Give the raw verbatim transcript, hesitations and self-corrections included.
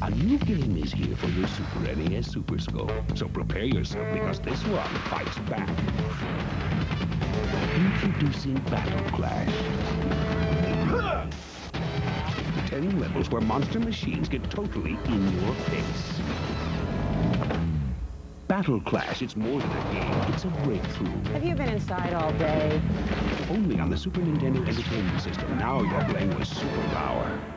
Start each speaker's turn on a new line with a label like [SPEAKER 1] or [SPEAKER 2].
[SPEAKER 1] A new game is here for your Super N E S Super Scope. So prepare yourself because this one fights back. Introducing Battleclash. Ten levels where monster machines get totally in your face. Battleclash, it's more than a game, it's a breakthrough.
[SPEAKER 2] Have you been inside all day?
[SPEAKER 1] Only on the Super Nintendo Entertainment System. Now you're playing with superpower.